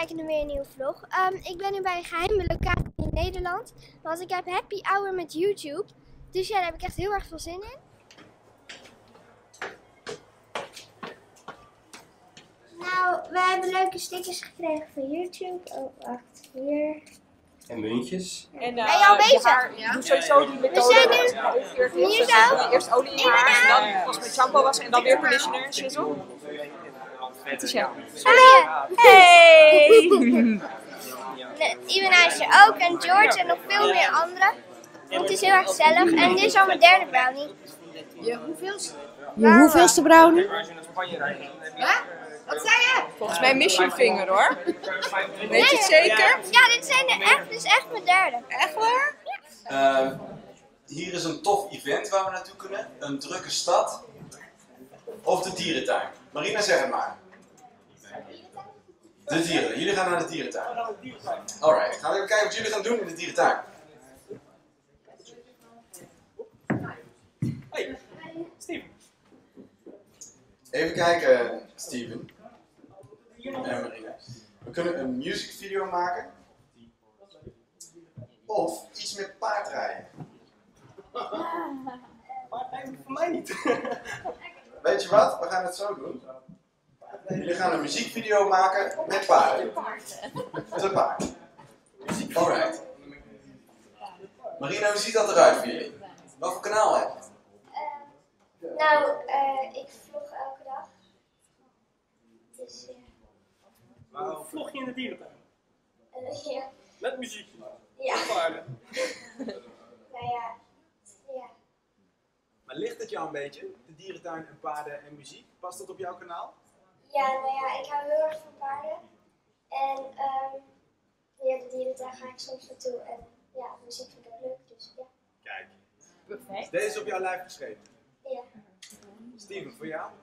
kijken naar weer een nieuwe vlog. Ik ben nu bij een geheime locatie in Nederland. Want ik heb happy hour met YouTube. Dus ja, daar heb ik echt heel erg veel zin in. Nou, we hebben leuke stickers gekregen van YouTube. Oh, wacht, hier. En muntjes. En, ben je al bezig? Je doet sowieso die methode. We zijn nu hier zo. Eerst olie in je haar, en dan pas met shampoo wassen en dan weer conditioner, shizzle. Het is jou. Hey! Iwana is er ook en George en nog veel meer anderen. Het is heel erg gezellig en dit is al mijn derde brownie. Je hoeveelste brownie? Huh? Wat zei je? Volgens mij mis je een vinger hoor. Weet je het zeker? Ja, dit is echt mijn derde. Echt waar? Hier is een tof event waar we naartoe kunnen. Een drukke stad. Of de dierentuin. Marina, zeg het maar. De dieren. Jullie gaan naar de dierentuin. Alright, gaan we even kijken wat jullie gaan doen in de dierentuin. Hey, Steven. Even kijken, Steven. En Marina. We kunnen een music video maken. Of iets met paardrijden. Paardrijden voor mij niet. Weet je wat? We gaan het zo doen. Jullie gaan een muziekvideo maken met paarden. Te paard. Alright. Marina, hoe ziet dat eruit voor jullie? Wat voor kanaal heb je? Ik vlog elke dag. Dus Maar hoe vlog je in de dierentuin? ja. Met muziek. Ja. Paarden. Nou ja. Ja. Maar ligt het jou een beetje, de dierentuin en paarden en muziek? Past dat op jouw kanaal? Ja, nou ja, ik hou heel erg van paarden. En ja, de dierentuin ga ik soms naartoe. En ja, muziek vind ik ook leuk, dus ja. Kijk. Perfect. Is deze op jouw lijf geschreven? Ja. Steven, voor jou?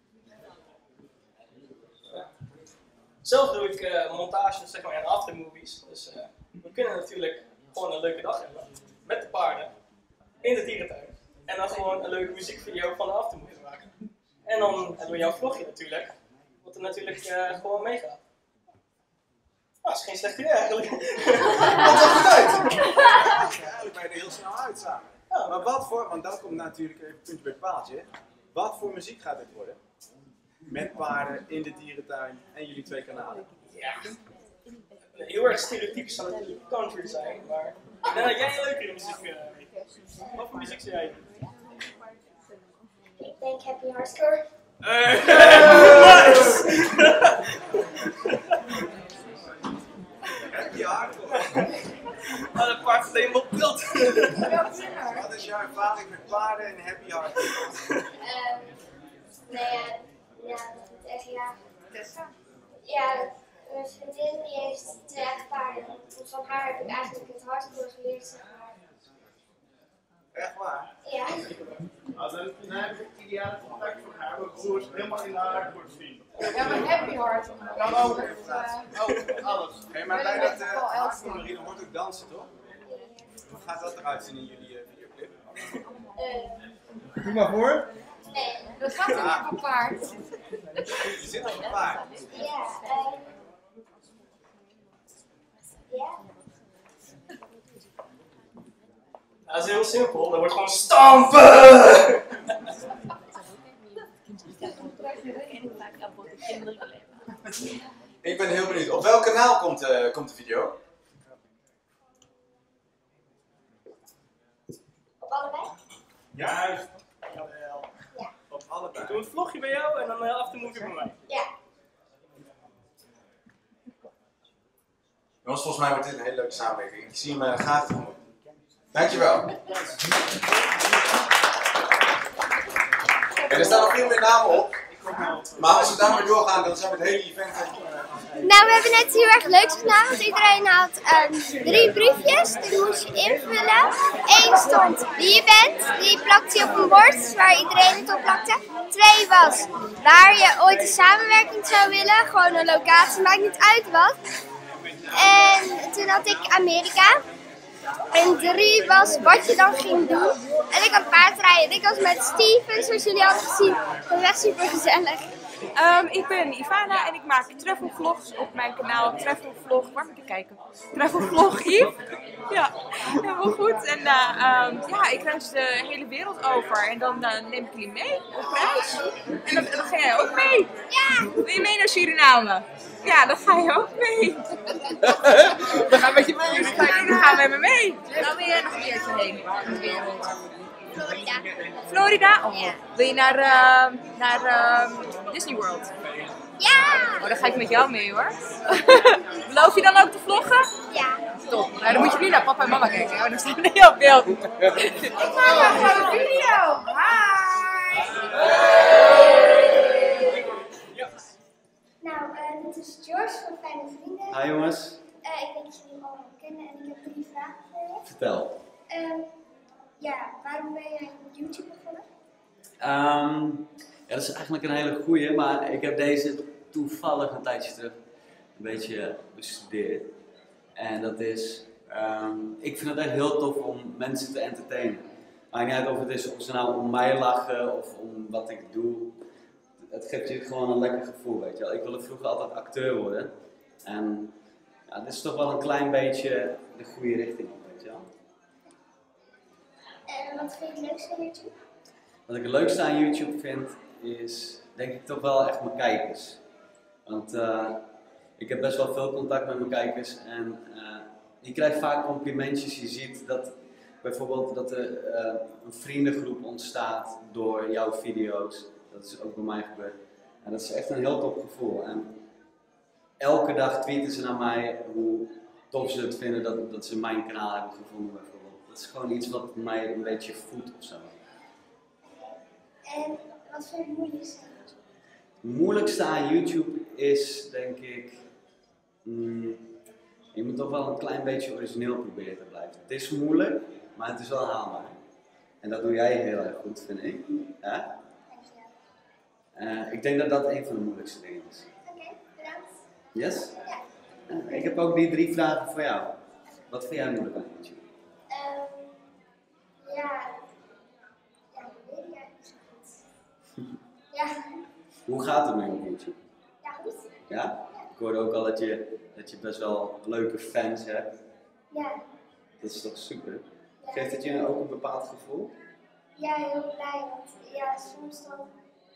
Zelf doe ik montages zeg maar, en aftermovies. Dus we kunnen natuurlijk gewoon een leuke dag hebben. Met de paarden. In de dierentuin. En dan gewoon een leuke muziekvideo van de aftermovie maken. En dan hebben we jouw vlogje natuurlijk. Wat er natuurlijk gewoon meegaat. Nou, dat is geen slecht idee eigenlijk. Wat zag het uit? Eigenlijk ben je er heel snel uit samen. Ja. Maar wat voor, want dan komt natuurlijk even puntje bij het paaltje. Wat voor muziek gaat dit worden? Met paarden, in de dierentuin en jullie twee kanalen. Ja. Heel erg stereotypisch zou natuurlijk country zijn, maar ik denk dat jij een leukere muziek weet. Wat voor muziek zou jij doen? Ik denk happy hardcore. Happy hardcore. Maar dat paard alleen maar op beeld. Wat is jouw ervaring met paarden en happy hardcore? Ja, dat is echt ja. Ja, mijn vriendin die heeft echt paarden. Van haar heb ik eigenlijk het hardcore geleerd, zeg maar. Echt waar? Ja. Nou, dan heb ik het ideale contact voor haar, mijn broers helemaal in de hardcore zien. Ja, maar happy heart. Kan ook alles. Hey, maar bij dat hardcore Marina hoort ook dansen, toch? Hoe gaat dat eruit zien in jullie videoclip? Doe maar voor. Nee. Dat gaat toch op een paard? Je zit op een paard. Ja, ja. Dat is heel simpel, dat wordt gewoon stampen! Ik ben heel benieuwd. Op welk kanaal komt de video? Op allebei? Juist. Jawel. Ja. Op allebei. Ik doe het vlogje bij jou en dan aftermovie bij mij. Ja. Jongens, volgens mij wordt dit een hele leuke samenwerking. Ik zie hem graag tegemoet. Dankjewel. En er staan nog veel meer namen op. Maar als we daarmee doorgaan, dan zijn we het hele event. Nou, we hebben net heel erg leuks gedaan, want iedereen had 3 briefjes, die moest je invullen. 1 stond wie je bent, die plakte je op een bord waar iedereen het op plakte. 2 was waar je ooit een samenwerking zou willen, gewoon een locatie, maakt niet uit wat. En toen had ik Amerika. En 3 was wat je dan ging doen. En ik had paardrijden. Ik was met Steven, zoals jullie hadden gezien. Dat was echt super gezellig. Ik ben Ivana en ik maak travel vlogs op mijn kanaal Travel Vlog. Waar moet ik kijken? Travel Vlog Yves. Ja, helemaal goed. En ja, ik reis de hele wereld over en dan neem ik jullie mee op reis. En dan ga jij ook mee. Ja! Wil je mee naar Suriname? Ja, dan ga je ook mee. We gaan met je mee. Dan gaan we met me mee. Dan wil jij nog een keertje heen in de wereld. Florida. Florida? Oh. Ja. Wil je naar Disney World? Ja! Oh, dan ga ik met jou mee hoor. Beloof je dan ook te vloggen? Ja. Top. Nou, dan moet je nu naar papa en mama kijken, want dan staan we niet op beeld. Ik maak nog gewoon een video. Hi! Nou, dit is George van Fijne Vrienden. Hi jongens, Ik denk dat jullie allemaal kennen en ik heb 3 vragen voor je. vertel. Ja, waarom ben jij met YouTube begonnen? Ja, dat is eigenlijk een hele goeie, maar ik heb deze toevallig een tijdje terug een beetje bestudeerd. En dat is, ik vind het echt heel tof om mensen te entertainen. Maakt niet uit of het is of ze nou om mij lachen of om wat ik doe. Het geeft je gewoon een lekker gevoel, weet je wel. Ik wilde vroeger altijd acteur worden. En ja, dit is toch wel een klein beetje de goede richting op, weet je wel. En wat vind je het leukste aan YouTube? Wat ik het leukste aan YouTube vind, is denk ik toch wel echt mijn kijkers. Want ik heb best wel veel contact met mijn kijkers en je krijgt vaak complimentjes. Je ziet dat bijvoorbeeld dat er een vriendengroep ontstaat door jouw video's. Dat is ook bij mij gebeurd. En dat is echt een heel top gevoel. En elke dag tweeten ze naar mij hoe tof ze het vinden dat ze mijn kanaal hebben gevonden bijvoorbeeld. Dat is gewoon iets wat mij een beetje voedt of zo. En wat vind je het moeilijkste aan YouTube? Het moeilijkste aan YouTube is, denk ik, je moet toch wel een klein beetje origineel proberen te blijven. Het is moeilijk, maar het is wel haalbaar. En dat doe jij heel erg goed, vind ik. Ja? Dankjewel. Ik denk dat dat een van de moeilijkste dingen is. Oké, bedankt. Yes? Ja. Ik heb ook die 3 vragen voor jou. Wat vind jij moeilijk aan YouTube? Ja, dat weet ik eigenlijk niet zo goed. Ja, Hoe gaat het nu op YouTube? ja goed. Ja? Ik hoorde ook al dat je best wel leuke fans hebt. Ja, Dat is toch super? ja. Geeft het je ook een bepaald gevoel? Ja, heel blij, want ja, soms dan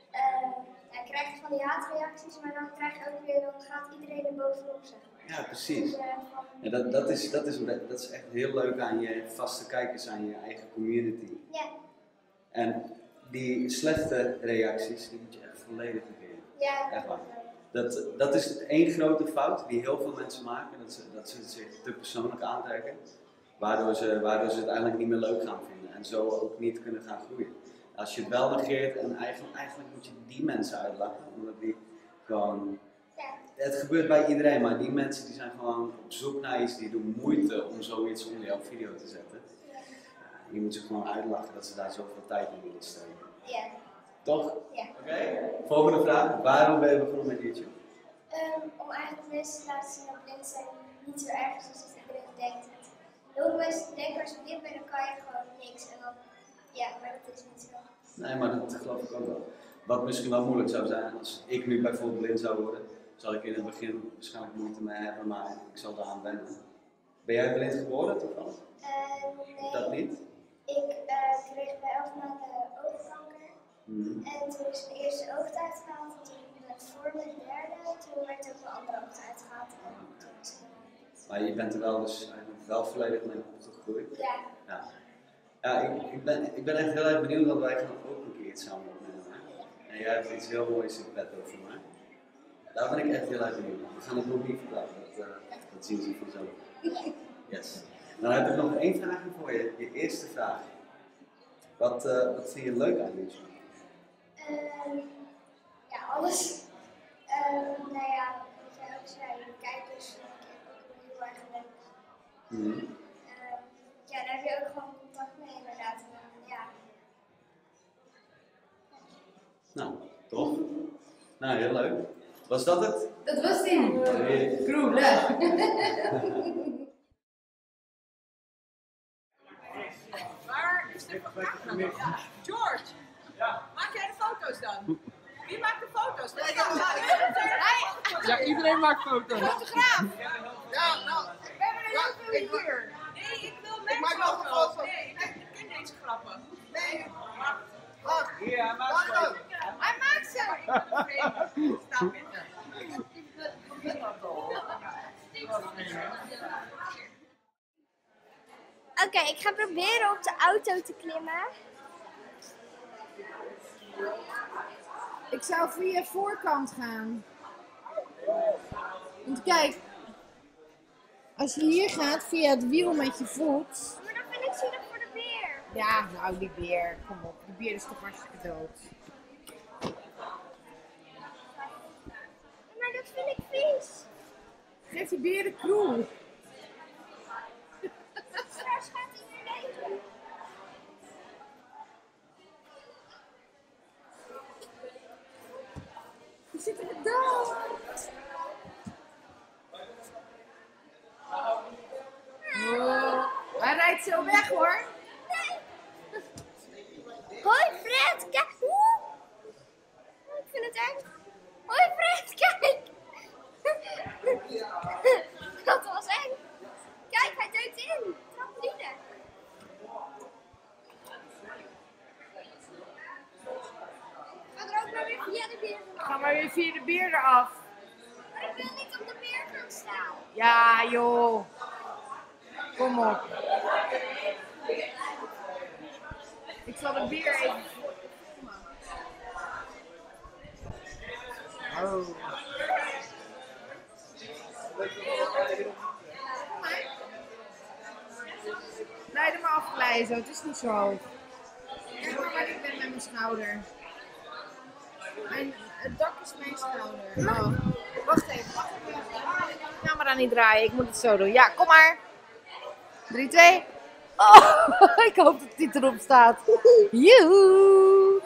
krijg je van die haatreacties, maar dan krijg je ook weer, dan gaat iedereen er bovenop, zeg maar. Ja, precies. Dus, Ja, dat is echt heel leuk aan je vaste kijkers, aan je eigen community. ja, En die slechte reacties, die moet je echt volledig negeren. ja, Echt waar. Dat is één grote fout die heel veel mensen maken, dat ze zich te persoonlijk aantrekken, waardoor ze het eigenlijk niet meer leuk gaan vinden en zo ook niet kunnen gaan groeien. Als je het wel negeert en eigenlijk moet je die mensen uitlachen, omdat die gewoon... ja. Het gebeurt bij iedereen, maar die mensen die zijn gewoon op zoek naar iets, die doen moeite om zoiets onder jouw video te zetten. Je moet ze gewoon uitlachen dat ze daar zoveel tijd in willen steken. Ja. Toch? Ja. Oké. Volgende vraag. Waarom ben je begonnen met YouTube? Om eigenlijk mensen te laten zien dat blind zijn niet zo erg is als iedereen denkt. Heel veel mensen denken als je blind bent, dan kan je gewoon niks. En dan, ja, maar dat is niet zo. Nee, maar dat geloof ik ook wel. Wat misschien wel moeilijk zou zijn, als ik nu bijvoorbeeld blind zou worden, zal ik in het begin waarschijnlijk moeite mee hebben, maar ik zal eraan wennen. Ben jij blind geworden toevallig? Nee. Dat niet? Ik kreeg bij 11 maanden oogkanker. En toen is mijn eerste oog uitgehaald. En toen voor mijn derde, toen werd ook mijn andere oog uitgehaald. En toen was het Maar je bent er wel dus eigenlijk wel volledig mee opgegroeid. ja. Ja. Ja, ik ben echt heel erg benieuwd, want wij gaan ook een keer iets samen opnemen. En jij hebt iets heel moois in petto voor mij. Daar ben ik echt heel erg benieuwd naar. We gaan het nog niet vertellen, dat zien ze vanzelf. Yes. Dan heb ik nog 1 vraagje voor je. Je eerste vraag. Wat vind je leuk aan YouTube? Ja, alles. Nou ja, wat jij ook zei, de kijkers vind ik ook heel erg leuk. Ja, daar heb je ook gewoon contact mee inderdaad. Ja. Nou, tof. Nou, heel leuk. Was dat het? Dat was die. Nee. Groene. Waar is de camera? George, maak jij de foto's dan? Wie maakt de foto's? Ja, iedereen maakt foto's. Fotograaf! Ja, nou. We hebben er heel veel hier. Nee, ik wil mensen maak nog een foto. Nee, ik ken deze grappen. Nee. Wacht. Ja, maak foto's. Hij maakt ze! Sta binnen. Oké, ik ga proberen op de auto te klimmen. Ik zou via voorkant gaan. Want kijk, als je hier gaat via het wiel met je voet. Maar dan vind ik zielig voor de beer. Ja, nou die beer, kom op. Die beer is toch hartstikke dood. Maar dat vind ik vies. Geef die beer de kroel. Straks gaat hij weer leven. Die zit er dood. Oh, hij rijdt zo weg hoor. Hoi Fred, kijk. Oeh. Ik vind het eng. Hoi Fred, kijk. Dat was eng. Kijk, hij duikt in. Trampoline. Ga er ook maar weer via de beer vanaf. Ga maar weer via de beer eraf. Maar ik wil niet op de beer gaan staan. Ja joh. Kom op. Ik zal de beer even... Oh. Nee, doe maar afglijden zo. Het is niet zo hoog. Kijk maar waar ik ben met mijn schouder. Het dak is mijn schouder. Oh. Wacht even. Ik kan de camera niet draaien. Ik moet het zo doen. Ja, kom maar. 3, 2. Oh, ik hoop dat dit erop staat. Joehoe.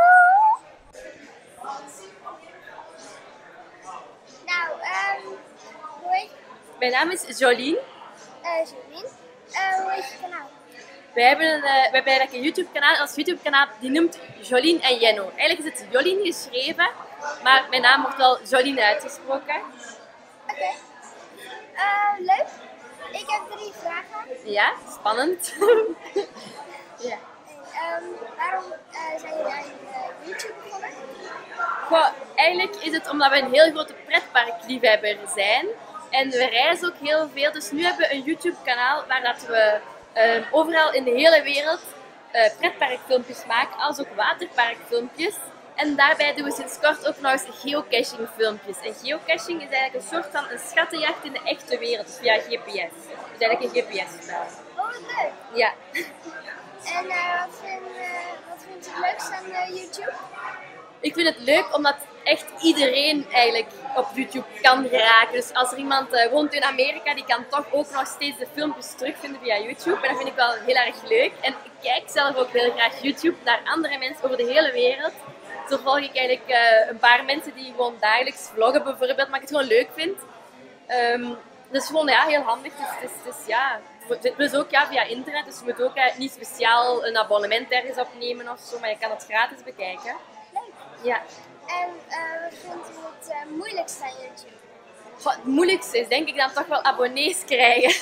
Nou, hoe heet je? Mijn naam is Jolien. Jolien. Hoe heet je kanaal? We hebben eigenlijk een YouTube kanaal. Ons YouTube kanaal die noemt Jolien en Jenno. Eigenlijk is het Jolien geschreven, maar mijn naam wordt wel Jolien uitgesproken. Oké. Leuk. Ik heb 3 vragen. Ja, spannend. Ja. Waarom zijn jullie aan YouTube begonnen? Goh, eigenlijk is het omdat we een heel grote pretparkliefhebber zijn. En we reizen ook heel veel. Dus nu hebben we een YouTube kanaal waar dat we overal in de hele wereld pretparkfilmpjes maken, als ook waterparkfilmpjes. En daarbij doen we sinds kort ook nog eens geocaching filmpjes. En geocaching is eigenlijk een soort van een schattenjacht in de echte wereld, dus via GPS. Dus eigenlijk een GPS-spel. Oh, wat leuk. Ja. En wat vindt u het leukst aan YouTube? Ik vind het leuk omdat echt iedereen eigenlijk op YouTube kan geraken. Dus als er iemand woont in Amerika, die kan toch ook nog steeds de filmpjes terugvinden via YouTube. En dat vind ik wel heel erg leuk. En ik kijk zelf ook heel graag YouTube naar andere mensen over de hele wereld. Zo volg ik eigenlijk een paar mensen die gewoon dagelijks vloggen bijvoorbeeld, maar ik het gewoon leuk vind. Dus gewoon ja, heel handig. Dus ja, dus ook ja, via internet. Dus je moet ook niet speciaal een abonnement ergens opnemen of zo, maar je kan het gratis bekijken. Leuk. Ja. En wat vindt u het moeilijkste aan YouTube? Goh, het moeilijkste is denk ik dan toch wel abonnees krijgen.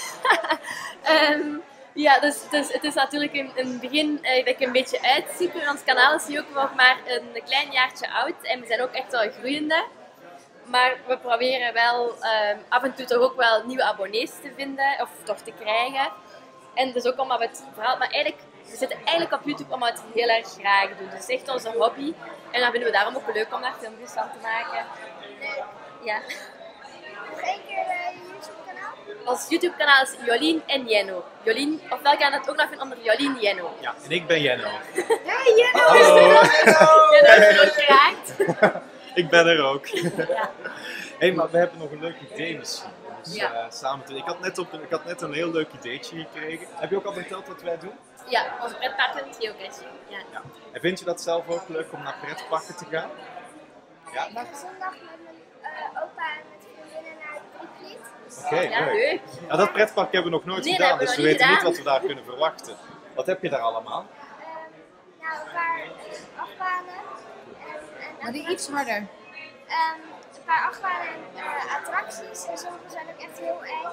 Ja, dus het is natuurlijk in het begin dat ik een beetje uitzieker. Ons kanaal is nu ook nog maar een klein jaartje oud en we zijn ook echt wel groeiende. Maar we proberen wel af en toe toch ook wel nieuwe abonnees te vinden of toch te krijgen. En dus ook omdat we het vooral, maar eigenlijk, we zitten eigenlijk op YouTube omdat we het heel erg graag doen. Dus het is echt onze hobby en dan vinden we daarom ook leuk om daar filmpjes van te maken. Leuk. Ja. Nog 1 keer je YouTube-kanaal? Ons YouTube-kanaal is Jolien en Jenno. Jolien, ofwel kan je dat ook nog vinden onder Jolien Jenno. Ja, en ik ben Jenno. Hey Jenno! Hallo! Jenno is er ook geraakt. Ik ben er ook. Ja. Hé, maar we hebben nog een leuk idee misschien. Dus, Ja. samen te... ik had net een heel leuk ideetje gekregen. Heb je ook al verteld wat wij doen? Ja, onze pretparken met geocaching. Ja. Ja. En vind je dat zelf ook leuk om naar pretparken te gaan? Ja? Ik ga zondag met mijn opa en met vriendinnen naar het Drievliet. Oké, Ja, leuk. leuk. Ja, dat pretpark hebben we nog nooit Nee, dat gedaan, hebben dus we we nog weten niet niet wat we daar kunnen verwachten. Wat heb je daar allemaal? Nou, een paar achtbanen en Maar die iets harder. Een paar achtbanen en attracties. En sommige zijn ook echt heel eng.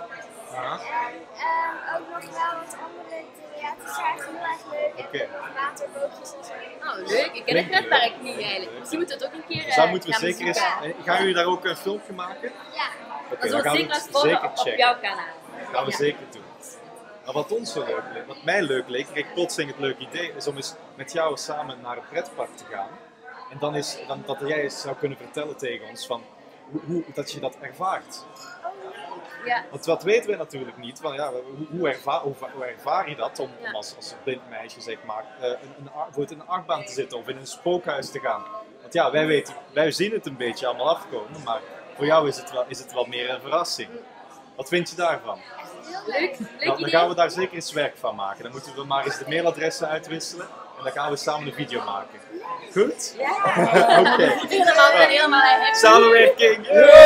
En ook nog wel wat andere dingen. Ja, het is echt heel erg leuk. Oké. En waterbootjes en zo. Oh, leuk. Ik ken het pretpark niet eigenlijk. Misschien moeten we het ook een keer Dus daar moeten we gaan zeker eens... bezoeken. Gaan jullie daar ook een filmpje maken? Ja. Oké, Dat dan gaan we zeker het als volgen zeker op checken. jouw kanaal. Dat gaan we zeker doen. Maar wat ons zo leuk leek, wat mij leuk leek, kreeg ik plotseling het leuke idee, is om eens met jou samen naar een pretpark te gaan. En dan dat jij eens zou kunnen vertellen tegen ons van hoe dat je dat ervaart. Ja. Want wat weten we natuurlijk niet, van, ja, hoe ervaar je dat om als blind meisje zeg maar, voor in een achtbaan te zitten of in een spookhuis te gaan? Want ja, wij zien het een beetje allemaal afkomen, maar voor jou is het wel meer een verrassing. Wat vind je daarvan? Leuk Dan idee. gaan we daar zeker eens werk van maken. Dan moeten we maar eens de mailadressen uitwisselen en dan gaan we samen een video maken. Goed? Ja. Oké. Helemaal happy. Samenwerking!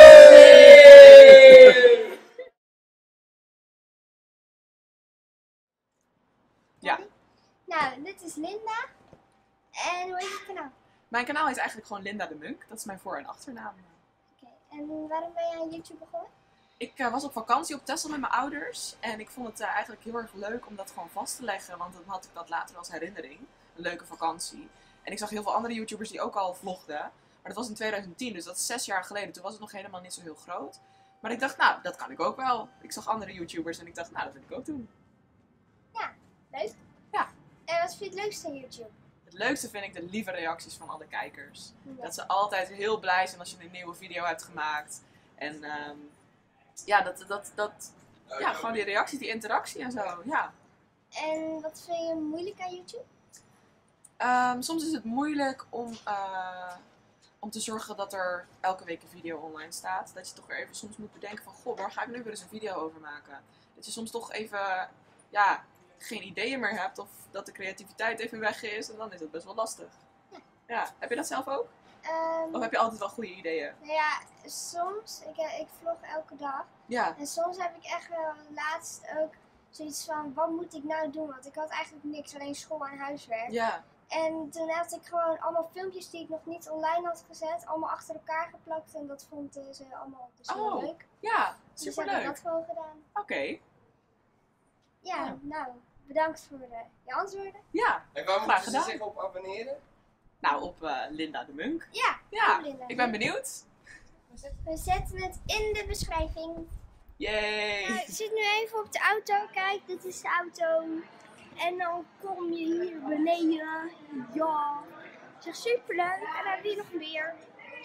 Ja. Nou, dit is Linda. En hoe heet je kanaal? Mijn kanaal is eigenlijk gewoon Linda de Munk. Dat is mijn voor- en achternaam. Oké. En waarom ben je aan YouTube begonnen? Ik was op vakantie op Texel met mijn ouders. En ik vond het eigenlijk heel erg leuk om dat gewoon vast te leggen. Want dan had ik dat later als herinnering. Een leuke vakantie. En ik zag heel veel andere YouTubers die ook al vlogden. Maar dat was in 2010, dus dat is 6 jaar geleden. Toen was het nog helemaal niet zo heel groot. Maar ik dacht, nou, dat kan ik ook wel. Ik zag andere YouTubers en ik dacht, nou, dat wil ik ook doen. Ja, leuk. Ja. En wat vind je het leukste aan YouTube? Het leukste vind ik de lieve reacties van alle kijkers. Ja. Dat ze altijd heel blij zijn als je een nieuwe video hebt gemaakt. En ja, ja, gewoon die reacties, die interactie en zo, ja. En wat vind je moeilijk aan YouTube? Soms is het moeilijk om te zorgen dat er elke week een video online staat. Dat je toch weer even soms moet bedenken van, goh, waar ga ik nu weer eens een video over maken? Dat je soms toch even, ja, geen ideeën meer hebt of dat de creativiteit even weg is en dan is het best wel lastig. Ja, heb je dat zelf ook? Of heb je altijd wel goede ideeën? Nou ja, soms. Ik vlog elke dag. Ja. En soms heb ik echt wel laatst ook zoiets van, wat moet ik nou doen? Want ik had eigenlijk niks, alleen school en huiswerk. Ja. En toen had ik gewoon allemaal filmpjes die ik nog niet online had gezet, allemaal achter elkaar geplakt. En dat vonden ze allemaal dus heel leuk. Ja, Dus superleuk. heb ik dat gewoon gedaan. Oké. Ja, nou, bedankt voor je antwoorden. Ja, En waar graag moeten ze gedaan. zich op abonneren? Nou, op Linda de Munk. Ja, Ja, op Linda. ik ben benieuwd. We zetten het in de beschrijving. Yay! Nou, ik zit nu even op de auto. Kijk, dit is de auto. En dan kom je hier beneden. Ja. Het is superleuk. En dan hebben we hier nog meer.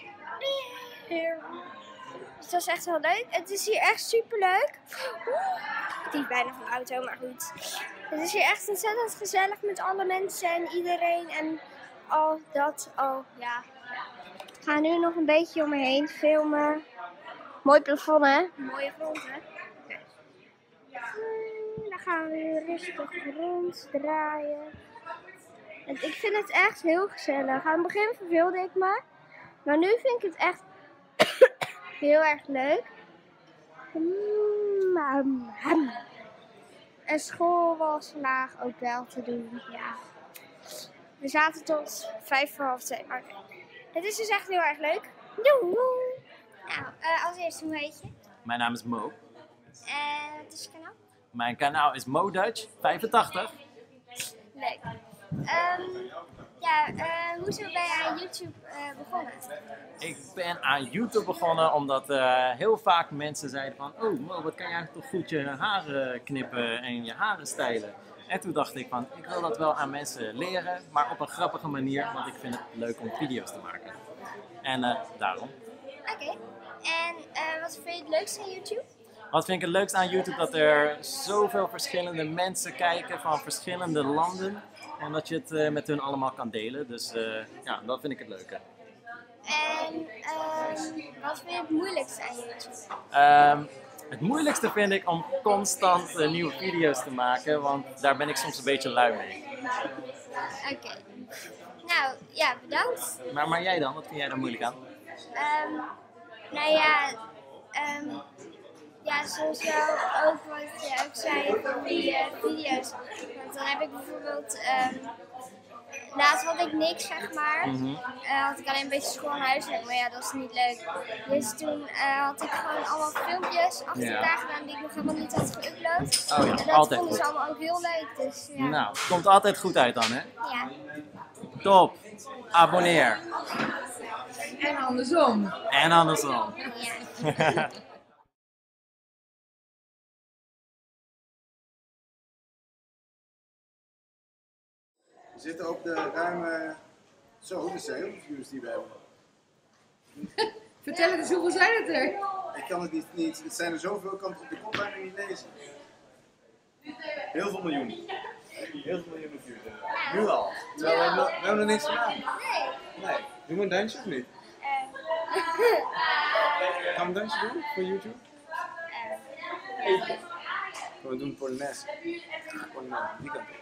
Dus dat is echt wel leuk. Het is hier echt superleuk. Het is bijna van de auto, maar goed. Het is hier echt ontzettend gezellig met alle mensen en iedereen. En al dat, ja. Ik ga nu nog een beetje om me heen filmen. Mooi plafond, hè? Mooie grond, hè? Dan gaan we weer rustig ronddraaien. En ik vind het echt heel gezellig. Aan het begin verveelde ik me. Maar nu vind ik het echt heel erg leuk. En school was vandaag ook wel te doen, ja. We zaten tot 2:55. Oké. Het is dus echt heel erg leuk. Doei! Nou, als eerste, hoe heet je? Mijn naam is Mo. En wat is je kanaal? Mijn kanaal is MoDutch85. Leuk. Hoezo ben je aan YouTube begonnen? Ik ben aan YouTube begonnen omdat heel vaak mensen zeiden van, oh Mo, wat kan je eigenlijk toch goed je haren knippen en je haren stijlen. En toen dacht ik van, ik wil dat wel aan mensen leren, maar op een grappige manier, want ik vind het leuk om video's te maken. En daarom. Oké. En wat vind je het leukste aan YouTube? Wat vind ik het leukste aan YouTube? Dat er zoveel verschillende mensen kijken van verschillende landen. En dat je het met hun allemaal kan delen. Dus ja, dat vind ik het leuke. En wat vind je het moeilijkste aan YouTube? Het moeilijkste vind ik om constant nieuwe video's te maken. Want daar ben ik soms een beetje lui mee. Oké. Nou, ja, bedankt. Maar jij dan? Wat vind jij daar moeilijk aan? Nou ja, ja, soms wel ook wat je ook zei van die video's. Want dan heb ik bijvoorbeeld laatst had ik niks, zeg maar. Mhm. Had ik alleen een beetje school en huiswerk, maar ja, dat is niet leuk. Dus toen had ik gewoon allemaal filmpjes achter Ja. elkaar gedaan die ik nog helemaal niet had geüpload. Oh ja, en dat altijd vonden ze goed. allemaal ook heel leuk, dus ja. Nou, het komt altijd goed uit dan, hè? Ja. Top. Abonneer. En andersom. En andersom. We zitten op de ruime... Zo, dat zijn heel veel views die we hebben. Vertel eens, hoeveel zijn het er? Ik kan het niet. Het zijn er zoveel, ik kan het op de kop bijna niet lezen. Heel veel miljoenen. Heel veel miljoenen views. Nu al. Terwijl we hebben nog niks gedaan. Nee. Doen we een dansje of niet? Gaan we een dansje doen voor YouTube? We doen voor de les. Voor die kant.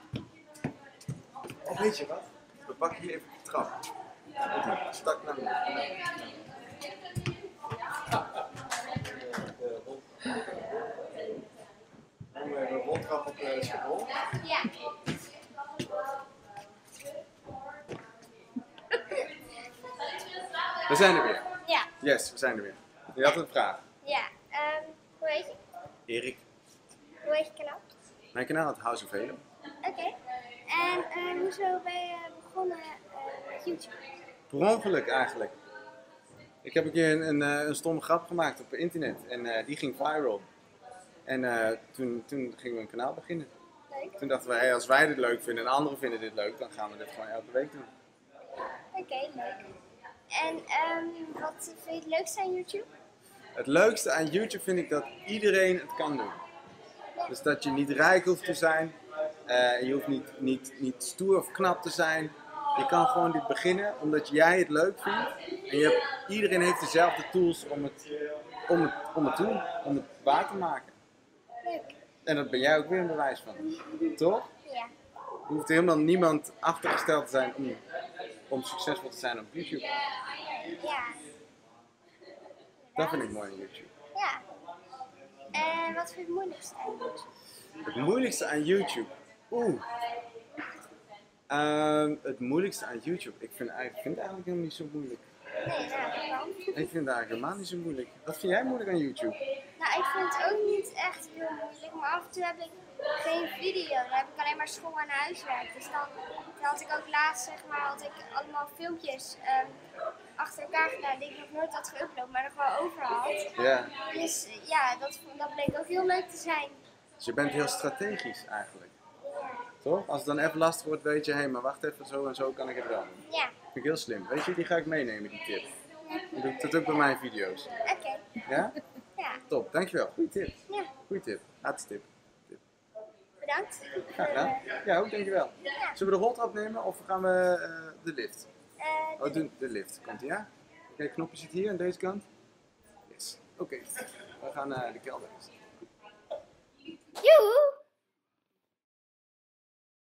Oh, weet je wat? We pakken hier even de trap. Stak naar beneden. We hebben een rondtrap op Schiphol. Ja. We zijn er weer. Ja. Yes, we zijn er weer. Je had een vraag. Ja. Hoe heet je? Erik. Hoe heet je kanaal? Mijn kanaal is House of Halo. Oké. En hoezo ben je begonnen met YouTube? Per ongeluk eigenlijk. Ik heb een keer een stomme grap gemaakt op internet en die ging viral. En toen gingen we een kanaal beginnen. Leuk. Toen dachten we, hey, als wij dit leuk vinden en anderen vinden dit leuk, dan gaan we dit gewoon elke week doen. Oké, leuk. En wat vind je het leukste aan YouTube? Het leukste aan YouTube vind ik dat iedereen het kan doen. Dus dat je niet rijk hoeft te zijn, je hoeft niet stoer of knap te zijn. Je kan gewoon dit beginnen omdat jij het leuk vindt. En iedereen heeft dezelfde tools om het waar te maken. Leuk. En dat ben jij ook weer een bewijs van. Toch? Ja. Er hoeft helemaal niemand achtergesteld te zijn om succesvol te zijn op YouTube. Ja. Dat vind ik mooi aan YouTube. Ja. En wat vind je het moeilijkste aan YouTube? Het moeilijkste aan YouTube? Het moeilijkste aan YouTube? Ik vind het eigenlijk helemaal niet zo moeilijk. Nee, nou, dat kan. Ik vind het eigenlijk helemaal niet zo moeilijk. Wat vind jij moeilijk aan YouTube? Nou, ik vind het ook niet echt heel moeilijk, maar af en toe heb ik geen video. Dan heb ik alleen maar school en huiswerk. Dus dan had ik ook laatst, zeg maar, had ik allemaal filmpjes achter elkaar gedaan die ik nog nooit had geüpload, maar er gewoon over had. Ja. Dus ja, dat bleek ook heel leuk te zijn. Dus je bent heel strategisch eigenlijk. Toch? Als het dan even lastig wordt, weet je, hé, maar wacht even, zo en zo kan ik het wel doen. Ja. Vind ik heel slim. Weet je, die ga ik meenemen, die tip. Ik doe dat ook bij mijn video's. Oké. Ja? Ja. Top, dankjewel. Goeie tip. Ja. Goeie tip. Laatste tip. Bedankt. Graag gedaan. Ja, ook dankjewel. Zullen we de roltrap nemen of gaan we de lift? Doen de lift. Komt ie, ja? Oké, het knopje zit hier aan deze kant. Yes. Oké. We gaan naar de kelder. Joehoe!